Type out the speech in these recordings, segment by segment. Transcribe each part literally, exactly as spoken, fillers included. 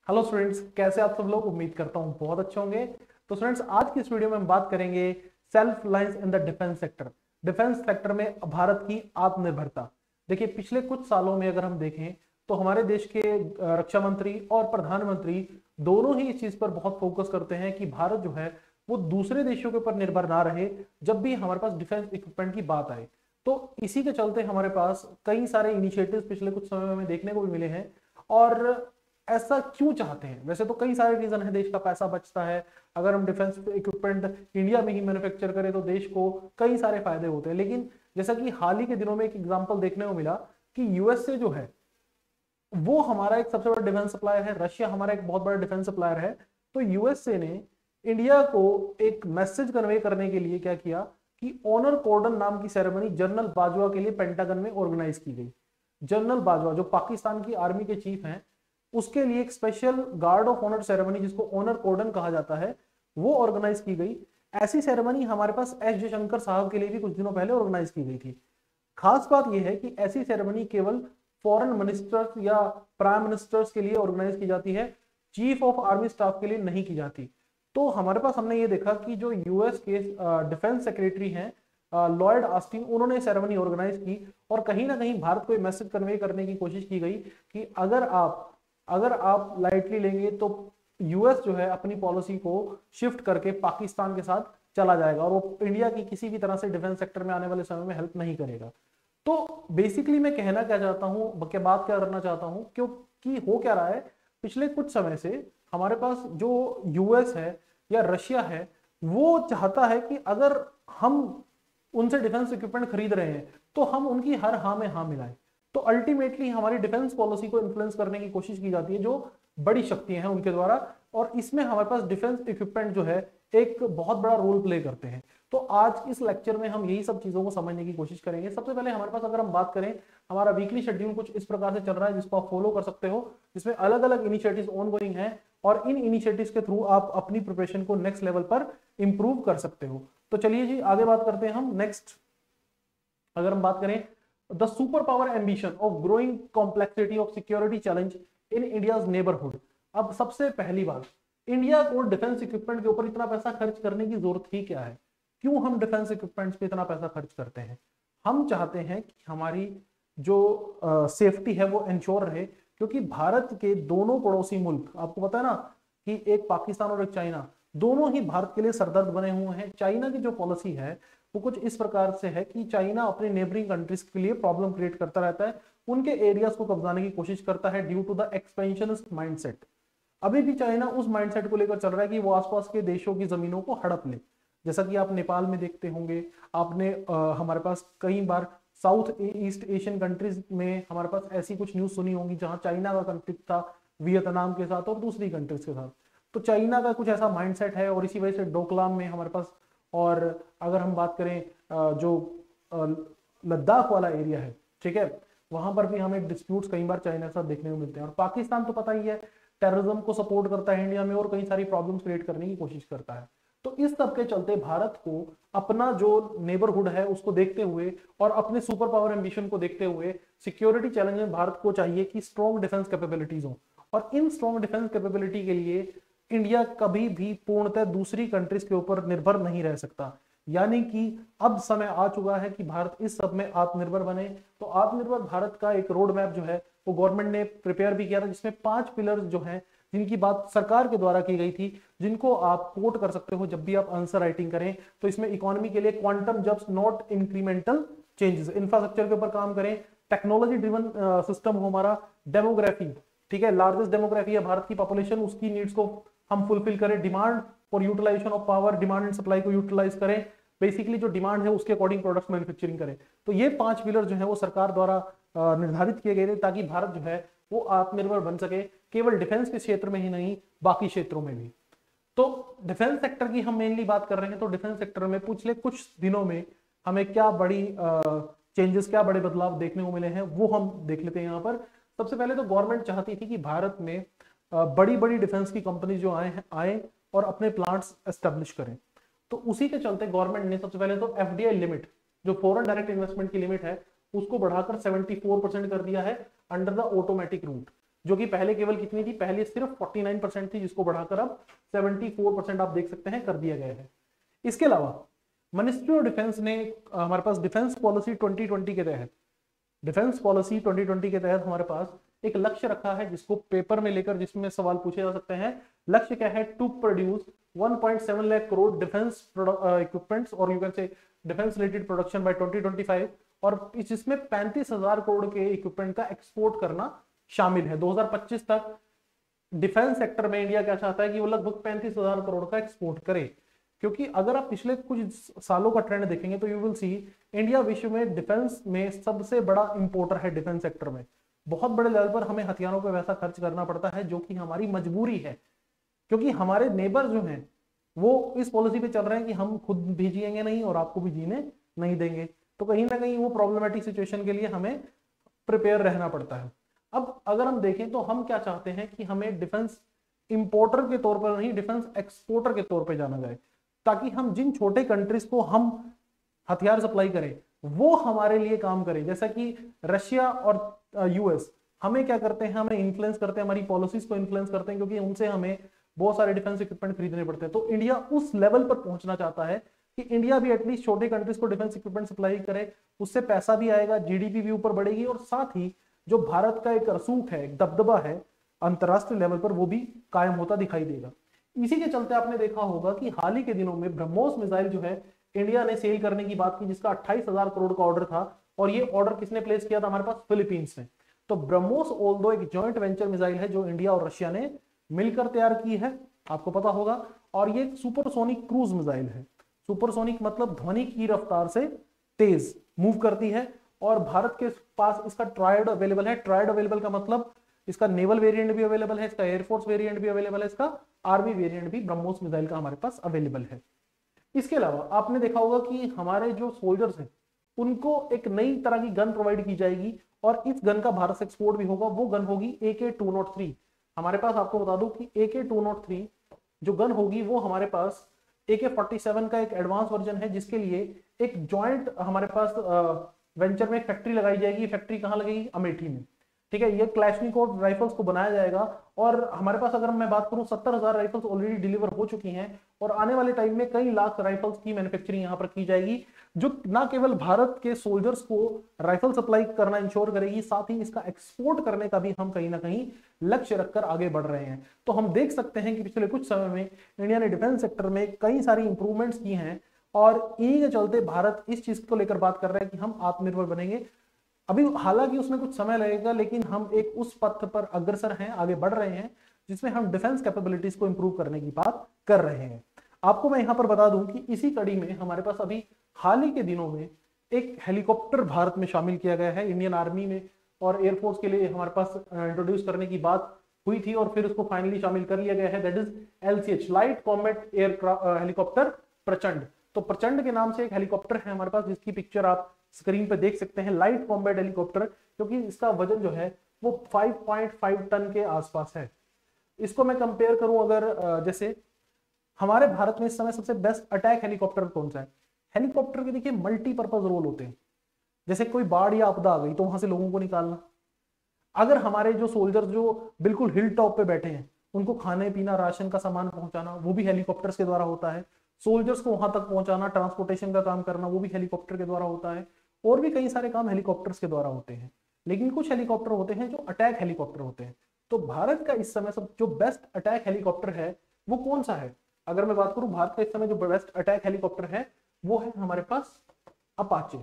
Hello students, कैसे आप सब लोग। उम्मीद करता हूँ बहुत अच्छे होंगे। तो स्टूडेंट्स, आज की इस वीडियो में हम बात करेंगे self reliance in the defence sector. Defence sector में भारत की आत्मनिर्भरता। देखिए, पिछले कुछ सालों में अगर हम देखें तो हमारे देश के अ, रक्षा मंत्री और प्रधानमंत्री दोनों ही इस चीज पर बहुत फोकस करते हैं कि भारत जो है वो दूसरे देशों के ऊपर निर्भर ना रहे जब भी हमारे पास डिफेंस इक्विपमेंट की बात आए। तो इसी के चलते हमारे पास कई सारे इनिशिएटिव्स पिछले कुछ समय में हमें देखने को भी मिले हैं। और ऐसा क्यों चाहते हैं? वैसे तो कई सारे रीजन है। देश का पैसा बचता है, अगर हम डिफेंस इक्विपमेंट इंडिया में ही मैन्युफैक्चर करें तो देश को कई सारे फायदे होते हैं। लेकिन जैसा कि हाल ही के दिनों में एक एग्जांपल देखने को मिला कि यूएसए जो है वो हमारा एक सबसे बड़ा डिफेंस सप्लायर है, रशिया हमारा एक बहुत बड़ा डिफेंस सप्लायर है। तो यूएसए ने इंडिया को एक मैसेज कन्वे करने के लिए क्या किया कि ऑनर कॉर्डन नाम की सेरेमनी जनरल बाजवा के लिए पेंटागन में ऑर्गेनाइज की गई। जनरल बाजवा जो पाकिस्तान की आर्मी के चीफ हैं, उसके लिए एक special guard of honour ceremony जिसको ऑनर कॉर्डन कहा जाता है वो ऑर्गेनाइज की गई। ऐसी सेरेमनी हमारे पास एस जयशंकर साहब के लिए भी कुछ दिनों पहले ऑर्गेनाइज की गई थी। खास बात यह है कि ऐसी सेरेमनी केवल फॉरेन मिनिस्टर्स या प्राइम मिनिस्टर्स के लिए ऑर्गेनाइज की जाती है, चीफ ऑफ आर्मी स्टाफ के लिए नहीं की जाती। तो हमारे पास हमने ये देखा कि जो यूएस के डिफेंस सेक्रेटरी हैं लॉयड ऑस्टिन, उन्होंने सेरेमनी ऑर्गेनाइज की और कहीं ना कहीं भारत को मैसेज कन्वे करने की कोशिश की गई कि अगर आप अगर आप लाइटली लेंगे तो यूएस जो है अपनी पॉलिसी को शिफ्ट करके पाकिस्तान के साथ चला जाएगा और वो इंडिया की किसी भी तरह से डिफेंस सेक्टर में आने वाले समय में हेल्प नहीं करेगा। तो बेसिकली मैं कहना क्या चाहता हूं, क्या बात क्या करना चाहता हूं, क्योंकि हो क्या रहा है पिछले कुछ समय से हमारे पास जो यूएस है या रशिया है वो चाहता है कि अगर हम उनसे डिफेंस इक्विपमेंट खरीद रहे हैं तो हम उनकी हर हाँ में हाँ मिलाएं। तो अल्टीमेटली हमारी डिफेंस पॉलिसी को इन्फ्लुएंस करने की कोशिश की जाती है जो बड़ी शक्तियां हैं उनके द्वारा, और इसमें हमारे पास डिफेंस इक्विपमेंट जो है एक बहुत बड़ा रोल प्ले करते हैं। तो आज इस लेक्चर में हम यही सब चीजों को समझने की कोशिश करेंगे। सबसे पहले हमारे पास अगर हम बात करें, हमारा वीकली शेड्यूल कुछ इस प्रकार से चल रहा है जिसको आप फॉलो कर सकते हो, जिसमें अलग अलग इनिशिएटिव्स ऑनगोइंग हैं और इन इनिशिएटिव्स के थ्रू आप अपनी प्रिपरेशन को नेक्स्ट लेवल पर इंप्रूव कर सकते हो। तो चलिए जी आगे बात करते हैं हम। नेक्स्ट अगर हम बात करें, the super power ambition of growing complexity of security challenge in India's neighbourhood. अब सबसे पहली बात, इंडिया को डिफेंस इक्विपमेंट के ऊपर इतना पैसा खर्च करने की जरूरत ही क्या है? क्यों हम डिफेंस इक्विपमेंट्स पे इतना पैसा खर्च करते हैं? हम चाहते हैं कि हमारी जो सेफ्टी है वो इंश्योर रहे, क्योंकि भारत के दोनों पड़ोसी मुल्क, आपको पता है ना कि एक पाकिस्तान और एक चाइना, दोनों ही भारत के लिए सरदर्द बने हुए हैं। चाइना की जो पॉलिसी है वो कुछ इस प्रकार से है कि चाइना अपने नेबरिंग कंट्रीज के लिए प्रॉब्लम क्रिएट करता रहता है, उनके एरियाज को कब्जाने की कोशिश करता है due to the expansionist mindset. अभी भी चाइना उस माइंडसेट को लेकर चल रहा है कि वो आसपास के देशों की जमीनों को हड़प ले। जैसा कि आप नेपाल में देखते होंगे, आपने आ, हमारे पास कई बार साउथ ईस्ट एशियन कंट्रीज में हमारे पास ऐसी कुछ न्यूज सुनी होंगी जहां चाइना का कंफ्लिक्ट था वियतनाम के साथ और दूसरी कंट्रीज के साथ। तो चाइना का कुछ ऐसा माइंडसेट है और इसी वजह से डोकलाम में हमारे पास, और अगर हम बात करें जो लद्दाख वाला एरिया है, ठीक है, वहां पर भी हमें डिस्प्यूट्स कई बार चाइना के साथ देखने को मिलते हैं। और पाकिस्तान तो पता ही है टेररिज्म को सपोर्ट करता है इंडिया में और कई सारी प्रॉब्लम्स क्रिएट करने की कोशिश करता है। तो इस सब के चलते भारत को अपना जो नेबरहुड है उसको देखते हुए और अपने सुपर पावर एम्बिशन को देखते हुए सिक्योरिटी चैलेंज में भारत को चाहिए कि स्ट्रॉन्ग डिफेंस कैपेबिलिटीज हो। और इन स्ट्रॉन्ग डिफेंस कैपेबिलिटी के लिए इंडिया कभी भी पूर्णतः दूसरी कंट्रीज के ऊपर निर्भर नहीं रह सकता। यानी कि अब समय आ चुका है कि भारत इस सब में आत्मनिर्भर बने। तो आत्मनिर्भर भारत का एक रोड मैप जो है वो गवर्नमेंट ने प्रिपेयर भी किया था, जिसमें पांच पिलर्स जो हैं जिनकी बात सरकार के द्वारा की गई थी, जिनको आप कोट कर सकते हो जब भी आप आंसर राइटिंग करें। तो इसमें इकोनॉमी के लिए quantum jumps not incremental changes, infrastructure के ऊपर काम करें, टेक्नोलॉजी ड्रिवन सिस्टम हो हमारा, डेमोग्राफी, ठीक है, लार्जेस्ट डेमोग्राफी है भारत की पॉपुलेशन, उसकी नीड्स को हम फुलफिल करें, डिमांड और utilisation of power, demand and supply को यूटिलाइज करें, बेसिकली जो डिमांड है उसके अकॉर्डिंग प्रोडक्ट्स मैन्युफैक्चरिंग करें। तो ये पांच पिलर जो है वो सरकार द्वारा निर्धारित किए गए थे ताकि भारत जो है वो आत्मनिर्भर बन सके, केवल डिफेंस के क्षेत्र में ही नहीं बाकी क्षेत्रों में भी। तो डिफेंस सेक्टर की हम मेनली बात कर रहे हैं। तो डिफेंस सेक्टर में पिछले कुछ दिनों में हमें क्या बड़ी चेंजेस, क्या बड़े बदलाव देखने को मिले हैं वो हम देख लेते हैं यहाँ पर। सबसे पहले तो गवर्नमेंट चाहती थी कि भारत में बड़ी बड़ी डिफेंस की कंपनी जो आए हैं आए और अपने प्लांट्स एस्टेब्लिश करें। तो उसी के चलते गवर्नमेंट ने सबसे पहले तो एफडीआई लिमिट, जो फॉरेन डायरेक्ट इन्वेस्टमेंट की लिमिट है, उसको बढ़ाकर चौहत्तर परसेंट कर दिया है अंडर द ऑटोमेटिक रूट। जो कि पहले केवल कितनी थी, पहले सिर्फ उनचास परसेंट थी, जिसको बढ़ाकर अब चौहत्तर परसेंट आप देख सकते हैं कर दिया गया है। इसके अलावा मिनिस्ट्री ऑफ डिफेंस ने हमारे पास डिफेंस पॉलिसी ट्वेंटी ट्वेंटी के तहत डिफेंस पॉलिसी ट्वेंटी ट्वेंटी के तहत हमारे पास एक लक्ष्य रखा है, जिसको पेपर में लेकर जिसमें सवाल पूछे जा सकते हैं। लक्ष्य क्या है, to produce one point seven lakh crore defence equipments और you can say defence related production by twenty twenty five, और इसमें पैंतीस हजार करोड़ के इक्विपमेंट का एक्सपोर्ट करना शामिल है। दो हज़ार पच्चीस तक डिफेंस सेक्टर में इंडिया क्या चाहता है कि वो लगभग पैंतीस हजार करोड़ का एक्सपोर्ट करे, क्योंकि अगर आप पिछले कुछ सालों का ट्रेंड देखेंगे तो यू विल सी इंडिया विश्व में डिफेंस में सबसे बड़ा इंपोर्टर है। डिफेंस सेक्टर में बहुत बड़े लेवल पर हमें हथियारों पर वैसा खर्च करना पड़ता है, जो कि हमारी मजबूरी है, क्योंकि हमारे नेबर जो हैं वो इस पॉलिसी पे चल रहे हैं कि हम खुद भी जिएंगे नहीं और आपको भी जीने नहीं देंगे। तो कहीं ना कहीं वो प्रॉब्लमेटिक सिचुएशन के लिए हमें प्रिपेयर रहना पड़ता है। अब अगर हम देखें तो हम क्या चाहते हैं कि हमें डिफेंस इंपोर्टर के तौर पर नहीं, डिफेंस एक्सपोर्टर के तौर पर जाना जाए, ताकि हम जिन छोटे कंट्रीज को हम हथियार सप्लाई करें वो हमारे लिए काम करें। जैसा कि रशिया और यूएस हमें क्या करते हैं, हमें इन्फ्लुएंस करते हैं, हमारी पॉलिसीज को इन्फ्लुएंस करते हैं, क्योंकि उनसे हमें बहुत सारे डिफेंस इक्विपमेंट खरीदने पड़ते हैं। तो इंडिया उस लेवल पर पहुंचना चाहता है कि इंडिया भी एटलीस्ट छोटे कंट्रीज को डिफेंस इक्विपमेंट सप्लाई करे, उससे पैसा भी आएगा, जीडीपी भी ऊपर बढ़ेगी, और साथ ही जो भारत का एक रसूख है, एक दबदबा है अंतरराष्ट्रीय लेवल पर, वो भी कायम होता दिखाई देगा। इसी के चलते आपने देखा होगा कि हाल ही के दिनों में ब्रह्मोस मिसाइल जो है इंडिया ने सेल करने की बात की, जिसका अट्ठाईस हजार करोड़ का ऑर्डर था, और ये ऑर्डर किसने प्लेस किया था, हमारे पास फिलीपींस ने। तो ब्रह्मोस ऑल्दो एक जॉइंट वेंचर मिसाइल है जो इंडिया और रशिया ने मिलकर तैयार की है, आपको पता होगा, और ये सुपरसोनिक क्रूज मिसाइल है। सुपरसोनिक मतलब ध्वनि की रफ्तार से तेज मूव करती है, और भारत के पास इसका ट्रायड अवेलेबल है। ट्रायड अवेलेबल का मतलब इसका नेवल वेरिएंट भी अवेलेबल है, इसका एयरफोर्स वेरिएंट भी अवेलेबल है, इसका आर्मी वेरिएंट भी ब्रह्मोस मिसाइल का हमारे पास अवेलेबल है। इसके अलावा आपने देखा होगा कि हमारे जो सोल्जर्स हैं उनको एक नई तरह की गन प्रोवाइड की जाएगी, और इस गन का भारत से एक्सपोर्ट भी होगा। वो गन होगी ए के टू नॉट थ्री। हमारे पास, आपको बता दूं कि A K two nought three जो गन होगी वो हमारे पास ए के फोर्टी सेवन का एक एडवांस वर्जन है, जिसके लिए एक जॉइंट हमारे पास वेंचर में फैक्ट्री लगाई जाएगी। फैक्ट्री कहाँ लगेगी, अमेठी में, ठीक है। ये क्लैशनिकोव राइफल्स को बनाया जाएगा, और हमारे पास अगर मैं बात करूं सत्तर हजार राइफल्स ऑलरेडी डिलीवर हो चुकी हैं, और आने वाले टाइम में कई लाख राइफल्स की मैन्युफैक्चरिंग यहां पर की जाएगी, जो ना केवल भारत के सोल्जर्स को राइफल सप्लाई करना इंश्योर करेगी, साथ ही इसका एक्सपोर्ट करने का भी हम कहीं ना कहीं लक्ष्य रखकर आगे बढ़ रहे हैं। तो हम देख सकते हैं कि पिछले कुछ समय में इंडिया ने डिफेंस सेक्टर में कई सारी इंप्रूवमेंट्स की हैं, और इन्हीं के चलते भारत इस चीज को लेकर बात कर रहा है कि हम आत्मनिर्भर बनेंगे। अभी हालांकि उसमें कुछ समय लगेगा, लेकिन हम एक उस पथ पर अग्रसर हैं, आगे बढ़ रहे हैं, जिसमें हम डिफेंस कैपेबिलिटीज को इंप्रूव करने की बात कर रहे हैं। आपको मैं यहां पर बता दूं कि इसी कड़ी में हमारे पास अभी हाल ही के दिनों में एक हेलीकॉप्टर भारत में शामिल किया गया है। इंडियन आर्मी में और एयरफोर्स के लिए हमारे पास इंट्रोड्यूस करने की बात हुई थी, और फिर उसको फाइनली शामिल कर लिया गया है। That is L C H, light combat air helicopter Prachand. तो प्रचंड के नाम से एक हेलीकॉप्टर है हमारे पास, जिसकी पिक्चर आप स्क्रीन पे देख सकते हैं। लाइट कॉम्बैट हेलीकॉप्टर, क्योंकि इसका वजन जो है वो फाइव पॉइंट फाइव टन के आसपास है। इसको मैं कंपेयर करूं अगर, जैसे हमारे भारत में इस समय सबसे बेस्ट अटैक हेलीकॉप्टर कौन सा है। हेलीकॉप्टर के देखिए मल्टीपर्पज रोल होते हैं, जैसे कोई बाढ़ या आपदा आ गई तो वहां से लोगों को निकालना। अगर हमारे जो सोल्जर्स जो बिल्कुल हिल टॉप पे बैठे हैं, उनको खाने पीना राशन का सामान पहुंचाना, वो भी हेलीकॉप्टर्स के द्वारा होता है। सोल्जर्स को वहां तक पहुंचाना, ट्रांसपोर्टेशन का काम करना, वो भी हेलीकॉप्टर के द्वारा होता है। और भी कई सारे काम हेलीकॉप्टर्स के द्वारा होते हैं। लेकिन कुछ हेलीकॉप्टर होते हैं जो अटैक हेलीकॉप्टर होते हैं। तो भारत का इस समय सब जो बेस्ट अटैक हेलीकॉप्टर है वो कौन सा है? अगर मैं बात करूं भारत का इस समय जो बेस्ट अटैक हेलीकॉप्टर है वो है हमारे पास अपाचे।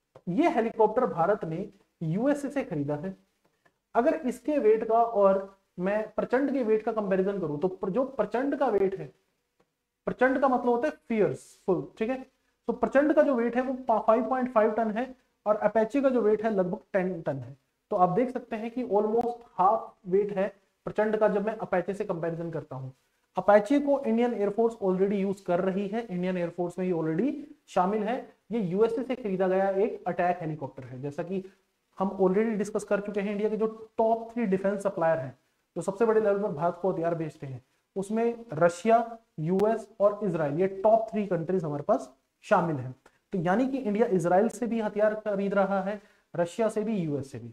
ये हेलीकॉप्टर भारत ने यूएसए से खरीदा है। अगर इसके वेट का और मैं प्रचंड के वेट का कंपैरिजन करूं तो जो प्रचंड का वेट है, प्रचंड का मतलब होता है फियर्सफुल, ठीक है। तो प्रचंड का जो वेट है वो फाइव पॉइंट फाइव टन है और अपैचे का जो वेट है लगभग टेन टन है। तो आप देख सकते हैं कि ऑलमोस्ट हाफ वेट है प्रचंड का जब मैं अपैचे से कंपैरिजन करता हूं। अपैचे को इंडियन एयरफोर्स ऑलरेडी यूज कर रही है, इंडियन एयरफोर्स में ही ऑलरेडी शामिल है। ये यूएसए से खरीदा गया एक अटैक हेलीकॉप्टर है। जैसा कि हम ऑलरेडी डिस्कस कर चुके हैं, इंडिया के जो टॉप थ्री डिफेंस सप्लायर हैं, जो सबसे बड़े लेवल पर भारत को हथियार बेचते हैं, उसमें रशिया, यूएस और इजराइल, ये टॉप थ्री कंट्रीज हमारे पास शामिल हैं। तो यानी कि इंडिया इजराइल से भी हथियार खरीद रहा है, रशिया से भी, यूएस से भी।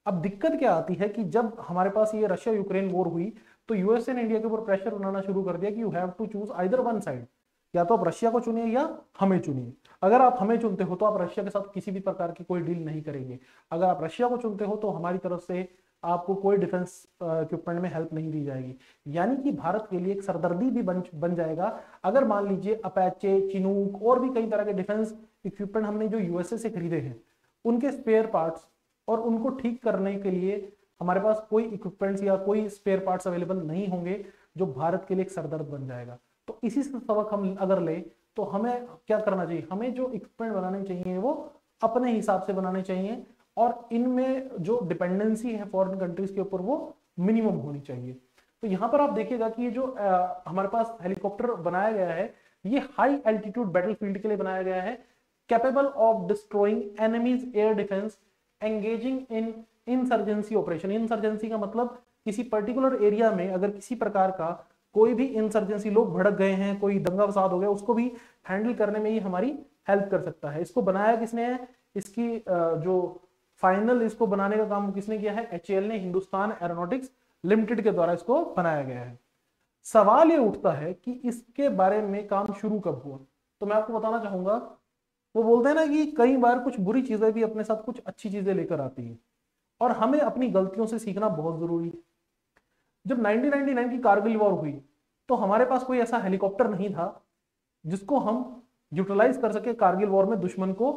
अब दिक्कत क्या आती है कि जब हमारे पास ये रशिया यूक्रेन वॉर हुई तो यूएसए ने इंडिया के ऊपर प्रेशर बनाना शुरू कर दिया कि you have to choose either one side, या तो आप रशिया को चुनिए या हमें चुनिए। अगर आप हमें चुनते हो तो आप रशिया के साथ किसी भी प्रकार की कोई डील नहीं करेंगे, अगर आप रशिया को चुनते हो तो हमारी तरफ से आपको कोई डिफेंस इक्विपमेंट में हेल्प नहीं दी जाएगी। यानी कि भारत के लिए एक सरदर्दी भी बन बन जाएगा अगर मान लीजिए अपैचे, चिनूक और भी कई तरह के डिफेंस इक्विपमेंट हमने जो यूएसए से खरीदे हैं उनके स्पेयर पार्ट्स और उनको ठीक करने के लिए हमारे पास कोई इक्विपमेंट्स या कोई स्पेयर पार्ट्स अवेलेबल नहीं होंगे, जो भारत के लिए एक सरदर्द बन जाएगा। तो इसी से सबक हम अगर ले तो हमें क्या करना चाहिए, हमें जो इक्विपमेंट बनाने चाहिए वो अपने हिसाब से बनाने चाहिए और इनमें जो डिपेंडेंसी है फॉरेन कंट्रीज के ऊपर वो मिनिमम होनी चाहिए। तो यहाँ पर आप देखिएगा कि ये जो आ, हमारे पास हेलीकॉप्टर बनाया गया है ये हाई एल्टीट्यूड बैटलफील्ड के लिए बनाया गया है, capable of destroying enemies air defence, engaging in insurgency operation. Insurgency का मतलब किसी पर्टिकुलर एरिया में अगर किसी प्रकार का कोई भी इंसर्जेंसी, लोग भड़क गए हैं, कोई दंगा फसाद हो गया, उसको भी हैंडल करने में ये हमारी हेल्प कर सकता है। इसको बनाया किसने है, इसकी जो फाइनल इसको बनाने का काम किसने किया है, एच ए एल ने, हिंदुस्तान एरोनॉटिक्स लिमिटेड के द्वारा इसको बनाया गया है। सवाल ये उठता है कि इसके बारे में काम शुरू कब हुआ, तो मैं आपको बताना चाहूंगा, वो बोलते हैं ना कि कई बार कुछ बुरी चीजें भी अपने साथ कुछ अच्छी चीजें लेकर आती हैं और हमें अपनी गलतियों से सीखना बहुत जरूरी है। जब नाइनटीन नाइंटी नाइन की कारगिल वॉर हुई तो हमारे पास कोई ऐसा हेलीकॉप्टर नहीं था जिसको हम यूटिलाइज कर सके कारगिल वॉर में दुश्मन को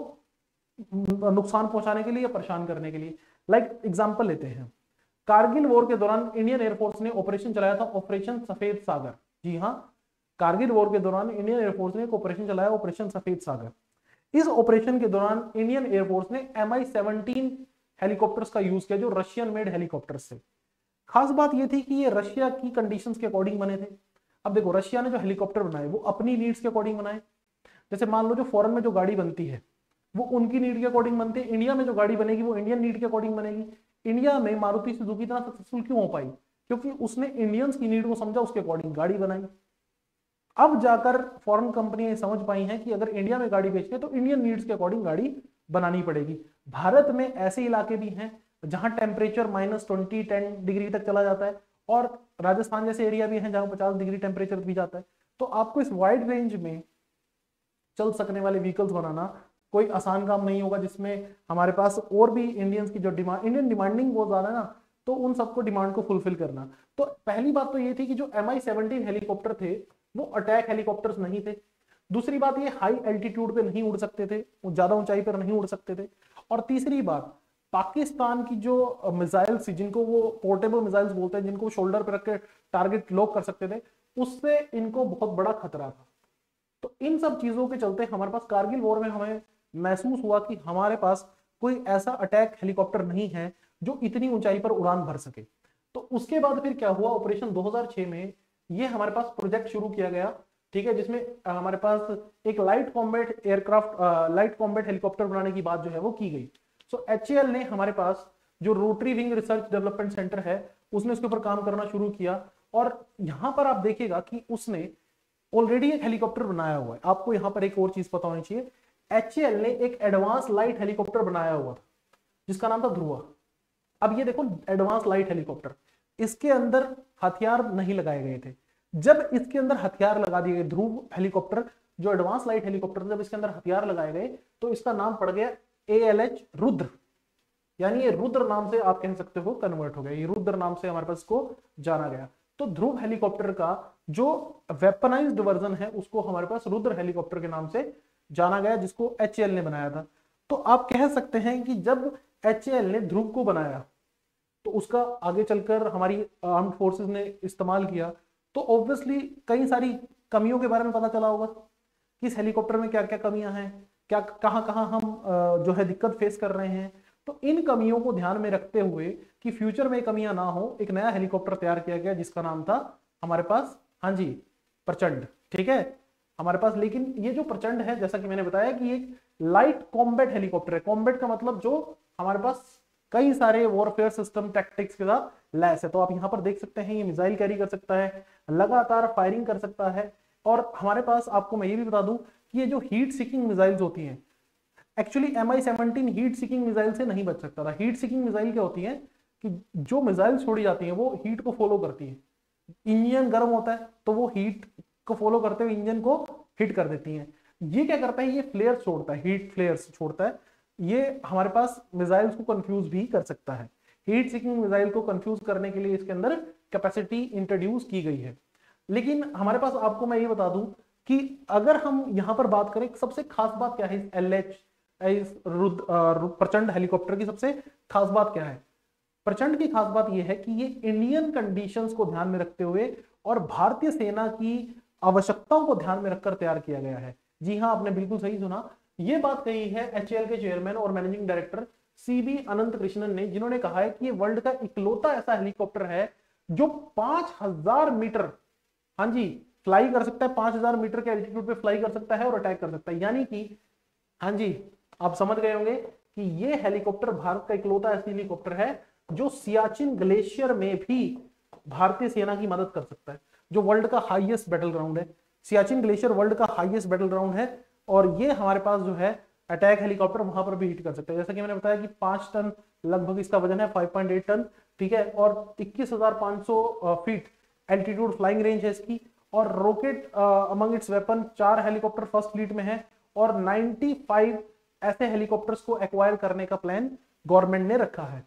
नुकसान पहुंचाने के लिए या परेशान करने के लिए। लाइक एग्जांपल लेते हैं, कारगिल वॉर के दौरान इंडियन एयरफोर्स ने ऑपरेशन चलाया था, ऑपरेशन सफेद सागर। जी हाँ, कारगिल वॉर के दौरान इंडियन एयरफोर्स ने एक ऑपरेशन चलाया, ऑपरेशन सफेद सागर। इस ऑपरेशन के दौरान इंडियन एयरफोर्स ने एम आई सेवनटीन हेलीकॉप्टर्स का यूज किया, जो रशियन मेड हेलीकॉप्टर्स थे। खास बात यह थी कि ये रशिया की कंडीशंस के अकॉर्डिंग बने थे। अब देखो, रशिया ने जो हेलीकॉप्टर बनाए वो अपनी नीड्स के अकॉर्डिंग बनाए। जैसे मान लो जो फॉरेन में जो गाड़ी बनती है वो उनकी नीड के अकॉर्डिंग बनती है, इंडिया में जो गाड़ी बनेगी वो इंडियन नीड के अकॉर्डिंग बनेगी। इंडिया में मारुति सुजुकी इतना सक्सेसफुल क्यों हो पाई, क्योंकि उसने इंडियंस की नीड को समझा, उसके अकॉर्डिंग गाड़ी बनाई। अब जाकर फॉरेन कंपनियां समझ पाई हैं कि अगर इंडिया में गाड़ी बेचनी है तो इंडियन नीड्स के अकॉर्डिंग गाड़ी बनानी पड़ेगी। भारत में ऐसे इलाके भी हैं जहां temperature minus twenty ten degree तक चला जाता है और राजस्थान जैसे एरिया भी हैं जहां पचास डिग्री टेम्परेचर भी जाता है। तो आपको इस वाइड रेंज में चल सकने वाले व्हीकल्स बनाना कोई आसान काम नहीं होगा, जिसमें हमारे पास और भी इंडियंस की जो डिमांड, इंडियन डिमांडिंग बहुत ज्यादा है ना, तो उन सबको डिमांड को फुलफिल करना। तो पहली बात तो ये थी कि जो एम आई सेवनटीन हेलीकॉप्टर थे वो अटैक हेलीकॉप्टर्स नहीं थे। दूसरी बात, ये हाई एल्टीट्यूड पे नहीं उड़ सकते थे, ज्यादा ऊंचाई पर नहीं उड़ सकते थे। और तीसरी बात, पाकिस्तान की जो मिसाइल्स, जिनको वो पोर्टेबल मिसाइल्स बोलते हैं, जिनको शोल्डर पर रख के टारगेट लॉक कर सकते थे, उससे इनको बहुत बड़ा खतरा था। तो इन सब चीजों के चलते हमारे पास कारगिल वॉर में हमें महसूस हुआ कि हमारे पास कोई ऐसा अटैक हेलीकॉप्टर नहीं है जो इतनी ऊंचाई पर उड़ान भर सके। तो उसके बाद फिर क्या हुआ, ऑपरेशन दो हज़ार छह में ये हमारे पास प्रोजेक्ट शुरू किया गया, ठीक है, जिसमें हमारे पास एक light combat aircraft, light combat helicopter बनाने की बात जो है वो की गई। सो एच ए एल ने हमारे पास जो rotary wing research development centre है उसने उसके ऊपर काम करना शुरू किया। और यहां पर आप देखिएगा कि उसने ऑलरेडी एक हेलीकॉप्टर बनाया हुआ है। आपको यहां पर एक और चीज पता होनी चाहिए, एच ए एल ने एक एडवांस लाइट हेलीकॉप्टर बनाया हुआ था जिसका नाम था ध्रुवा। अब ये देखो, एडवांस लाइट हेलीकॉप्टर, इसके अंदर हथियार नहीं लगाए गए थे। जब इसके अंदर हथियार लगा दिए गए, ध्रुव हेलीकॉप्टर जो एडवांस लाइट हेलीकॉप्टर, जब इसके अंदर हथियार लगाए गए तो इसका नाम पड़ गया ए एल एच रुद्र, यानी ये रुद्र नाम से आप कह सकते हो कन्वर्ट हो गया, ये रुद्र नाम से हमारे पास को जाना गया। तो ध्रुव हेलीकॉप्टर का जो वेपनाइज्ड वर्जन है उसको हमारे पास रुद्र हेलीकॉप्टर के नाम से जाना गया, जिसको एच ए एल ने बनाया था। तो आप कह सकते हैं कि जब एच ए एल ने ध्रुव को बनाया तो उसका आगे चलकर हमारी आर्म्ड फोर्सेस ने इस्तेमाल किया, तो ऑब्वियसली कई सारी कमियों के बारे में पता चला होगा कि इस हेलीकॉप्टर में क्या क्या कमियां हैं, क्या कहां कहां हम जो है दिक्कत फेस कर रहे हैं। तो इन कमियों को ध्यान में रखते हुए कि फ्यूचर में कमियां ना हो, एक नया हेलीकॉप्टर तैयार किया गया जिसका नाम था हमारे पास, हाँ जी, प्रचंड, ठीक है हमारे पास। लेकिन ये जो प्रचंड है, जैसा कि मैंने बताया कि एक लाइट कॉम्बैट हेलीकॉप्टर है। कॉम्बैट का मतलब जो हमारे पास कई सारे वॉरफेयर सिस्टम टैक्टिक्स के साथ लैस है। तो आप यहाँ पर देख सकते हैं ये मिसाइल कैरी कर सकता है, लगातार फायरिंग कर सकता है। और हमारे पास, आपको मैं ये भी बता दूं कि ये जो हीट सीकिंग मिसाइल्स होती हैं, actually M I seventeen heat seeking missile से नहीं बच सकता था। हीट सीकिंग मिसाइल क्या होती है कि जो मिसाइल छोड़ी जाती है वो हीट को फॉलो करती है, इंजन गर्म होता है तो वो हीट को फॉलो करते हुए इंजन को हिट कर देती है। ये क्या करता है, ये फ्लेयर छोड़ता है, हीट फ्लेयर्स छोड़ता है। ये हमारे पास मिसाइल्स को कंफ्यूज भी कर सकता है। हीट सीकिंग मिसाइल को कंफ्यूज करने के लिए इसके अंदर कैपेसिटी इंट्रोड्यूस की गई है। लेकिन हमारे पास, आपको मैं ये बता दूं कि अगर हम यहां पर बात करें, सबसे खास बात क्या है इस एल एच इस प्रचंड हेलीकॉप्टर की सबसे खास बात क्या है? प्रचंड की खास बात यह है कि ये इंडियन कंडीशंस को ध्यान में रखते हुए और भारतीय सेना की आवश्यकताओं को ध्यान में रखकर तैयार किया गया है। जी हाँ, आपने बिल्कुल सही सुना। ये बात कही है एच ए एल के चेयरमैन और managing director C B Anant Krishnan ने, जिन्होंने कहा है कि ये वर्ल्ड का इकलौता ऐसा हेलीकॉप्टर है जो पांच हजार मीटर, हाँ जी, फ्लाई कर सकता है, पांच हजार मीटर के एल्टीट्यूड पे फ्लाई कर सकता है और अटैक कर सकता है। यानी कि हाँ जी, आप समझ गए होंगे कि ये हेलीकॉप्टर भारत का इकलौता ऐसा हेलीकॉप्टर है जो सियाचिन ग्लेशियर में भी भारतीय सेना की मदद कर सकता है, जो वर्ल्ड का हाईएस्ट बैटल ग्राउंड है। सियाचिन ग्लेशियर वर्ल्ड का हाईएस्ट बैटल ग्राउंड है और ये हमारे पास जो है अटैक हेलीकॉप्टर वहां पर भी हिट कर सकता है। जैसा कि मैंने बताया कि पांच टन लगभग इसका वजन है, फाइव पॉइंट एट टन, ठीक है, और इक्कीस हजार पांच सौ फीट एल्टीट्यूड फ्लाइंग रेंज है इसकी। और रॉकेट अमंग इट्स वेपन चार हेलीकॉप्टर फर्स्ट फ्लीट में है और पचानवे ऐसे हेलीकॉप्टर्स को एक्वायर करने का प्लान गवर्नमेंट ने रखा है।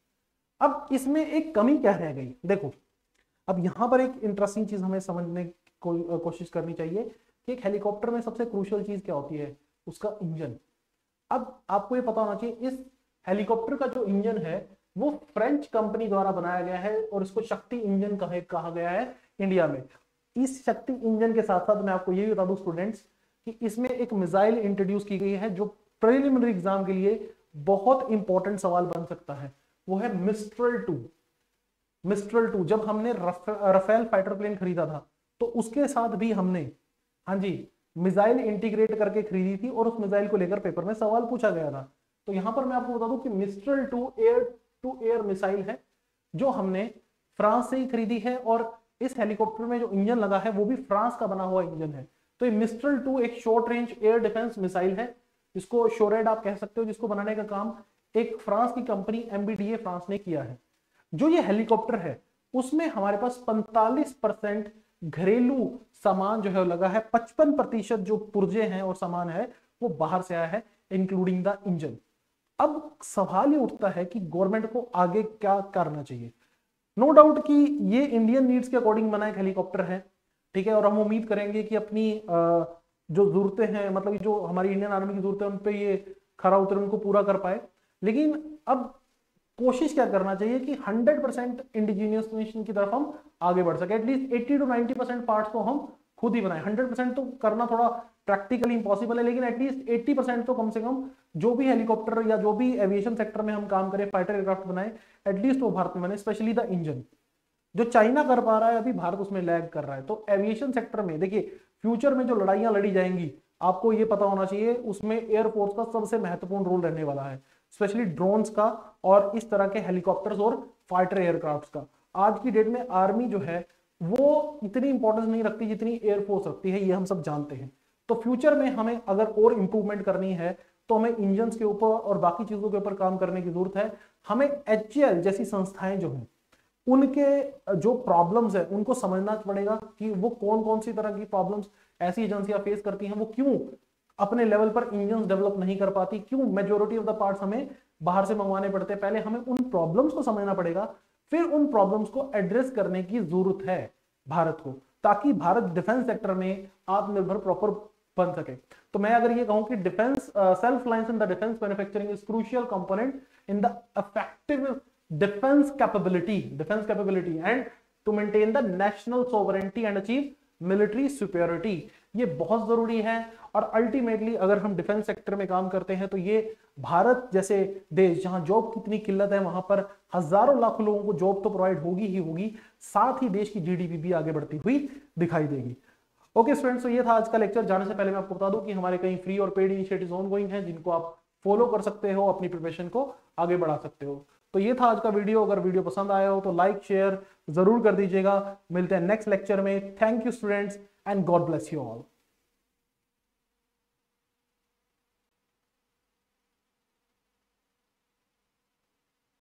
अब इसमें एक कमी क्या रह गई, देखो अब यहां पर एक इंटरेस्टिंग चीज हमें समझने की को, कोशिश करनी चाहिए कि एक हेलीकॉप्टर में सबसे क्रूशियल चीज क्या होती है, उसका इंजन। अब आपको ये पता होना चाहिए इस हेलीकॉप्टर का जो इंजन है वो फ्रेंच कंपनी द्वारा बनाया गया है और इसको शक्ति इंजन कहा गया है इंडिया में। इस शक्ति इंजन के साथ साथ मैं आपको ये भी बता दूं स्टूडेंट्स कि इसमें एक मिसाइल इंट्रोड्यूस की गई है जो प्रीलिमिनरी एग्जाम के लिए बहुत इंपॉर्टेंट सवाल बन सकता है, वो है मिस्ट्रल टू। मिस्ट्रल टू जब हमने राफेल फाइटर प्लेन खरीदा था तो उसके साथ भी हमने, हाँ जी, मिसाइल इंटीग्रेट करके खरीदी थी और उस मिसाइल को लेकर पेपर में सवाल पूछा गया था। तो यहां पर मैं आपको बता दूं कि Mistral two air to air missile है जो हमने फ्रांस से ही खरीदी है और इस हेलीकॉप्टर में जो इंजन लगा है वो भी फ्रांस का बना हुआ इंजन है। तो ये मिस्ट्रल टू एक short range air defence missile है, जिसको शोरेड आप कह सकते हो, जिसको बनाने का काम एक फ्रांस की company M B D A France ने किया है। जो ये हेलीकॉप्टर है उसमें हमारे पास पैंतालीस परसेंट घरेलू सामान जो है लगा है, पचपन प्रतिशत जो पुर्जे हैं और सामान है वो बाहर से आया है इंक्लूडिंग द इंजन। अब सवाल ये उठता है कि गवर्नमेंट को आगे क्या करना चाहिए। नो डाउट कि ये इंडियन नीड्स के अकॉर्डिंग बना एक हेलीकॉप्टर है, ठीक है, और हम उम्मीद करेंगे कि अपनी जो जरूरतें हैं, मतलब जो हमारी इंडियन आर्मी की जरूरतें हैं उन पे ये खरा उतर उनको पूरा कर पाए। लेकिन अब कोशिश क्या करना चाहिए कि हंड्रेड परसेंट इंडिजिनियस की तरफ हम आगे बढ़ सके, at least eighty two ninety percent parts को हम खुद ही बनाए। हंड्रेड परसेंट तो करना थोड़ा प्रैक्टिकली इंपॉसिबल है, लेकिन एटलीस्ट एट्टी परसेंट तो कम से कम जो भी हेलीकॉप्टर या जो भी एविएशन सेक्टर में हम काम करें, फाइटर एयरक्राफ्ट बनाए, एटलीस्ट वो भारत में बने, स्पेशली द इंजन। जो चाइना कर पा रहा है अभी भारत उसमें लैग कर रहा है। तो एविएशन सेक्टर में देखिए फ्यूचर में जो लड़ाइयां लड़ी जाएंगी आपको ये पता होना चाहिए, उसमें एयरफोर्स का सबसे महत्वपूर्ण रोल रहने वाला है, स्पेशली ड्रोन्स का और इस तरह के हेलीकॉप्टर्स और फाइटर एयरक्राफ्ट का। आज की डेट में आर्मी जो है वो इतनी इंपॉर्टेंस नहीं रखती जितनी एयरफोर्स रखती है, ये हम सब जानते हैं। तो फ्यूचर में हमें अगर और इंप्रूवमेंट करनी है तो हमें इंजन्स के ऊपर और बाकी चीजों के ऊपर काम करने की जरूरत है। हमें एच ए एल जैसी संस्थाएं जो हैं उनके जो प्रॉब्लम्स है उनको समझना पड़ेगा कि वो कौन कौन सी तरह की प्रॉब्लम्स ऐसी एजेंसियां फेस करती हैं, वो क्यों अपने लेवल पर इंजन डेवलप नहीं कर पाती, क्यों मेजोरिटी ऑफ द पार्ट्स हमें बाहर से मंगवाने पड़ते हैं। पहले हमें उन प्रॉब्लम्स को समझना पड़ेगा, फिर उन प्रॉब्लम्स को एड्रेस करने की जरूरत है भारत को, ताकि भारत डिफेंस सेक्टर में आत्मनिर्भर प्रॉपर बन सके। तो मैं अगर ये कहूं कि defence self reliance in the defence manufacturing is crucial component in the effective defense capability defense capability and to maintain the national sovereignty and achieve military superiority। ये बहुत जरूरी है और अल्टीमेटली अगर हम डिफेंस सेक्टर में काम करते हैं तो ये भारत जैसे देश जहां जॉब की इतनी किल्लत है वहां पर हजारों लाखों लोगों को जॉब तो प्रोवाइड होगी ही होगी, साथ ही देश की जीडीपी भी आगे बढ़ती हुई दिखाई देगी। ओके स्टूडेंट्स, तो ये था आज का लेक्चर। जाने से पहले मैं आपको बता दूं कि हमारे कई फ्री और पेड इनिशिएटिव्स ऑनगोइंग हैं जिनको आप फॉलो कर सकते हो, अपनी प्रिपरेशन को आगे बढ़ा सकते हो। तो ये था आज का वीडियो। अगर वीडियो पसंद आया हो तो लाइक शेयर जरूर कर दीजिएगा। मिलते हैं नेक्स्ट लेक्चर में। Thank you students and God bless you all.